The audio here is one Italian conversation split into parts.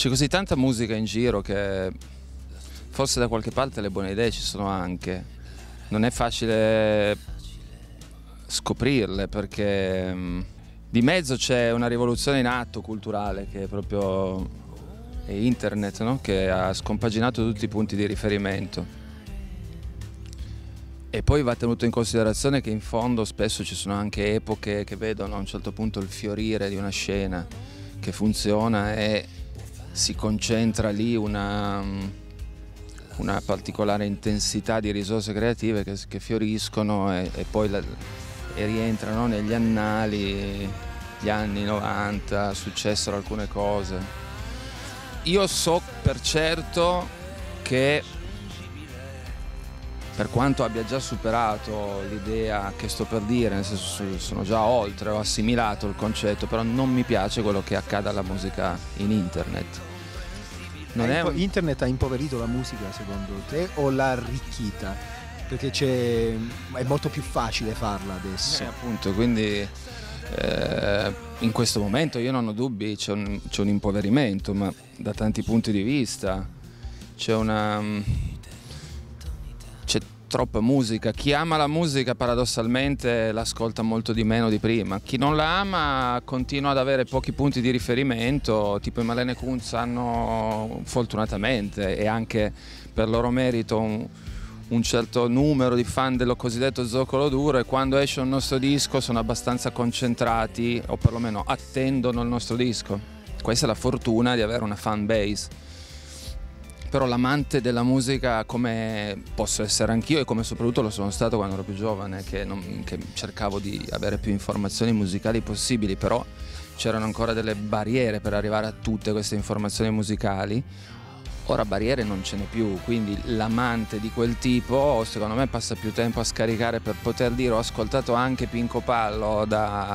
C'è così tanta musica in giro che forse da qualche parte le buone idee ci sono anche. Non è facile scoprirle perché di mezzo c'è una rivoluzione in atto culturale che è proprio internet, no? Che ha scompaginato tutti i punti di riferimento. E poi va tenuto in considerazione che in fondo spesso ci sono anche epoche che vedono a un certo punto il fiorire di una scena che funziona e si concentra lì una particolare intensità di risorse creative che fioriscono e poi rientrano negli annali, gli anni 90, successero alcune cose. Io so per certo che per quanto abbia già superato l'idea che sto per dire, nel senso sono già oltre, ho assimilato il concetto, però non mi piace quello che accade alla musica in internet. Internet ha impoverito la musica secondo te o l'ha arricchita? Perché è molto più facile farla adesso. Appunto, quindi in questo momento io non ho dubbi, c'è un impoverimento, ma da tanti punti di vista c'è troppa musica. Chi ama la musica paradossalmente l'ascolta molto di meno di prima. Chi non la ama continua ad avere pochi punti di riferimento, tipo i Marlene Kunz hanno fortunatamente e anche per loro merito un certo numero di fan dello cosiddetto zoccolo duro, e quando esce un nostro disco sono abbastanza concentrati o perlomeno attendono il nostro disco. Questa è la fortuna di avere una fan base. Però l'amante della musica, come posso essere anch'io e come soprattutto lo sono stato quando ero più giovane, che cercavo di avere più informazioni musicali possibili, però c'erano ancora delle barriere per arrivare a tutte queste informazioni musicali. Ora barriere non ce n'è più, quindi l'amante di quel tipo secondo me passa più tempo a scaricare per poter dire ho ascoltato anche Pinco Pallo da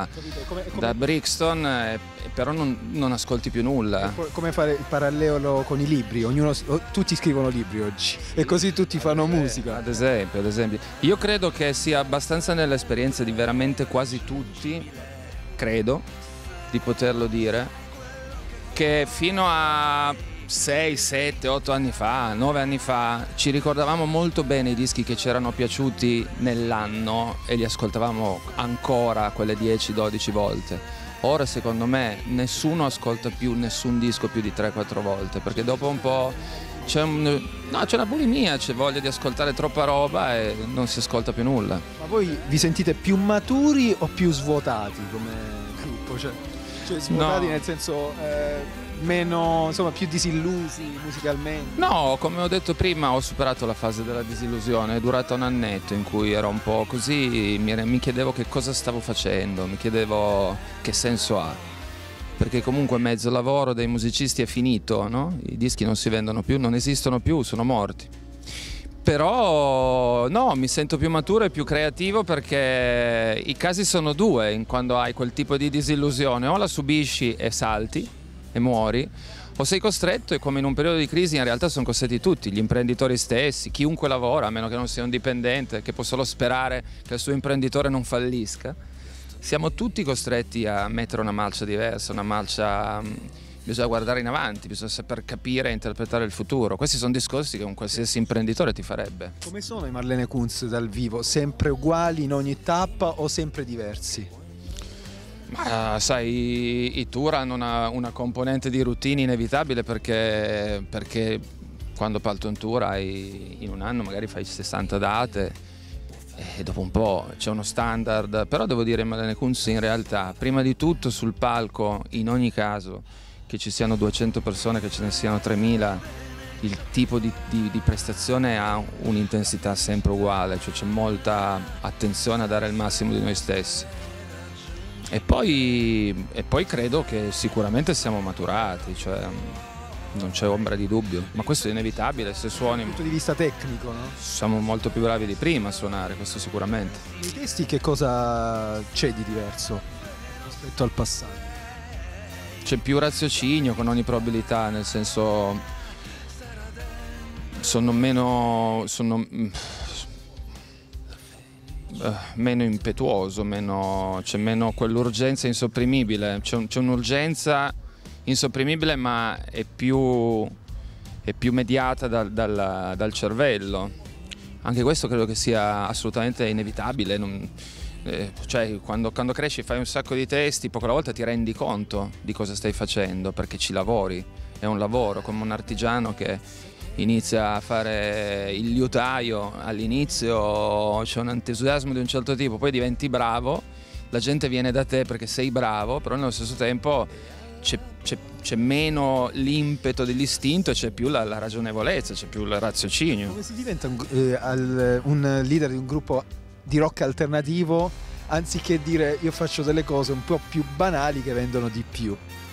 Brixton, però non ascolti più nulla. Come fare il parallelo con i libri, tutti scrivono libri oggi e così tutti fanno musica. Ad esempio, io credo che sia abbastanza nell'esperienza di veramente quasi tutti, credo di poterlo dire, che fino a 6, 7, 8 anni fa, 9 anni fa ci ricordavamo molto bene i dischi che ci erano piaciuti nell'anno e li ascoltavamo ancora quelle 10-12 volte. Ora secondo me nessuno ascolta più nessun disco più di 3-4 volte, perché dopo un po' c'è una bulimia, c'è voglia di ascoltare troppa roba e non si ascolta più nulla. Ma voi vi sentite più maturi o più svuotati come gruppo? Cioè svuotati no. Nel senso meno, insomma, più disillusi musicalmente? No, come ho detto prima, ho superato la fase della disillusione, è durata un annetto in cui ero un po' così, mi chiedevo che cosa stavo facendo, mi chiedevo che senso ha, perché comunque mezzo lavoro dei musicisti è finito, no? I dischi non si vendono più, non esistono più, sono morti. Però no, mi sento più maturo e più creativo perché i casi sono due quando hai quel tipo di disillusione: o la subisci e salti e muori, o sei costretto, e come in un periodo di crisi in realtà sono costretti tutti, gli imprenditori stessi, chiunque lavora, a meno che non sia un dipendente che può solo sperare che il suo imprenditore non fallisca, siamo tutti costretti a mettere una marcia diversa, una marcia, bisogna guardare in avanti, bisogna saper capire e interpretare il futuro. Questi sono discorsi che un qualsiasi imprenditore ti farebbe. Come sono i Marlene Kunz dal vivo? Sempre uguali in ogni tappa o sempre diversi? Ma sai, i tour hanno una componente di routine inevitabile perché quando parti un tour in un anno magari fai 60 date e dopo un po' c'è uno standard. Però devo dire, Marlene Kunz in realtà, prima di tutto sul palco, in ogni caso, che ci siano 200 persone, che ce ne siano 3000, il tipo di prestazione ha un'intensità sempre uguale, cioè c'è molta attenzione a dare il massimo di noi stessi. E poi credo che sicuramente siamo maturati, cioè non c'è ombra di dubbio, ma questo è inevitabile. Se suoni dal punto di vista tecnico, no? Siamo molto più bravi di prima a suonare, questo sicuramente. Nei testi che cosa c'è di diverso rispetto al passato? C'è più raziocinio con ogni probabilità, nel senso sono meno impetuoso, c'è meno quell'urgenza insopprimibile, c'è un'urgenza insopprimibile, ma è più mediata dal cervello. Anche questo credo che sia assolutamente inevitabile. Cioè, quando cresci fai un sacco di testi, poco alla volta ti rendi conto di cosa stai facendo, perché ci lavori, è un lavoro, come un artigiano che inizia a fare il liutaio. All'inizio c'è un entusiasmo di un certo tipo, poi diventi bravo, la gente viene da te perché sei bravo, però nello stesso tempo c'è meno l'impeto dell'istinto e c'è più la ragionevolezza, c'è più il raziocinio. Come si diventa un leader di un gruppo di rock alternativo anziché dire io faccio delle cose un po' più banali che vendono di più?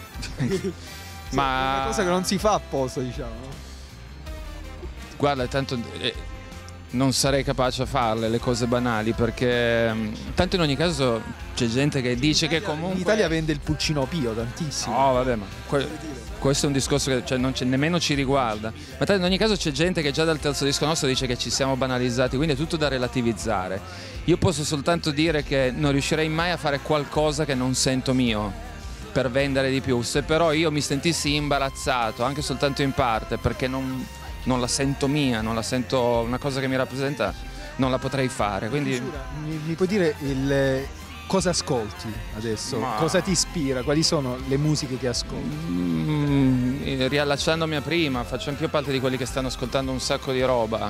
Ma è una cosa che non si fa apposta, diciamo. Guarda, tanto non sarei capace a farle le cose banali, perché tanto in ogni caso c'è gente che dice che comunque in Italia vende il pulcino Pio tantissimo. No, vabbè, ma questo è un discorso che cioè, nemmeno ci riguarda. Ma tanto in ogni caso c'è gente che già dal terzo disco nostro dice che ci siamo banalizzati, quindi è tutto da relativizzare. Io posso soltanto dire che non riuscirei mai a fare qualcosa che non sento mio per vendere di più. Se però io mi sentissi imbarazzato, anche soltanto in parte, perché non la sento mia, non la sento una cosa che mi rappresenta, non la potrei fare. Quindi mi puoi dire cosa ascolti adesso? Cosa ti ispira? Quali sono le musiche che ascolti? Riallacciandomi a prima, faccio anch'io parte di quelli che stanno ascoltando un sacco di roba.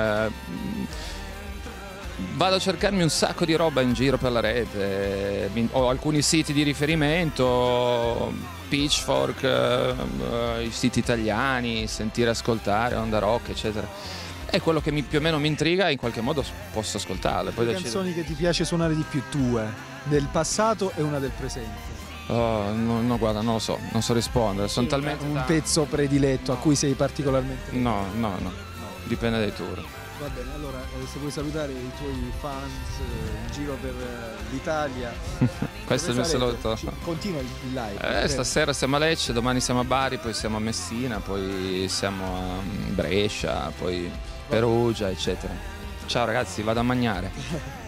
Vado a cercarmi un sacco di roba in giro per la rete, ho alcuni siti di riferimento, Pitchfork, i siti italiani, Sentire Ascoltare, Onda Rock, eccetera. È quello che più o meno mi intriga e in qualche modo posso ascoltarle. Poi le canzoni che ti piace suonare di più tue, del passato e una del presente? No, guarda, non lo so, non so rispondere. Sono talmente un pezzo prediletto a cui sei particolarmente no, dipende dai tour. Va bene, allora se vuoi salutare i tuoi fans in giro per l'Italia. Questo è il mio saluto. Continua il live. Stasera siamo a Lecce, domani siamo a Bari, poi siamo a Messina, poi siamo a Brescia, poi Perugia, eccetera. Ciao ragazzi, vado a mangiare.